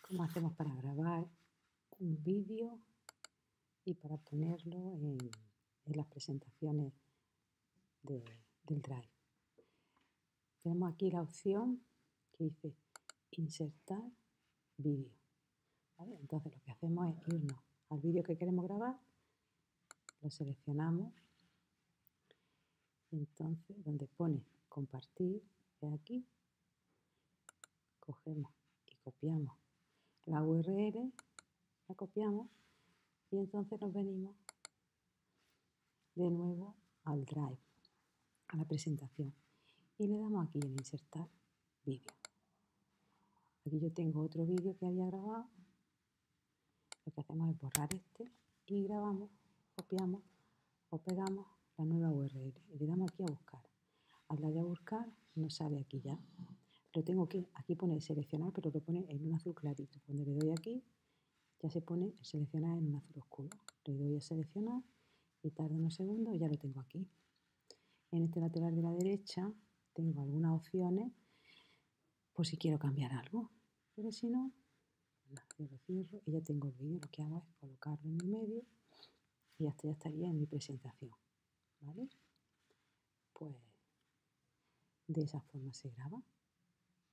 cómo hacemos para grabar un vídeo y para ponerlo en las presentaciones del Drive. Tenemos aquí la opción que dice insertar vídeo. ¿Vale? Entonces lo que hacemos es irnos al vídeo que queremos grabar, lo seleccionamos, entonces donde pone compartir, es aquí, cogemos y copiamos la URL, la copiamos y entonces nos venimos de nuevo al Drive, a la presentación, y le damos aquí en insertar vídeo. Aquí yo tengo otro vídeo que había grabado. Lo que hacemos es borrar este y grabamos, copiamos o pegamos la nueva URL y le damos aquí a buscar. Al darle a buscar nos sale aquí ya. Lo tengo que, aquí pone seleccionar, pero lo pone en un azul clarito. Cuando le doy aquí ya se pone seleccionar en un azul oscuro. Le doy a seleccionar y tarda unos segundos y ya lo tengo aquí. En este lateral de la derecha tengo algunas opciones por si quiero cambiar algo, pero si no, yo lo cierro y ya tengo el vídeo. Lo que hago es colocarlo en el medio y hasta ya estaría en mi presentación, ¿vale? Pues de esa forma se graba.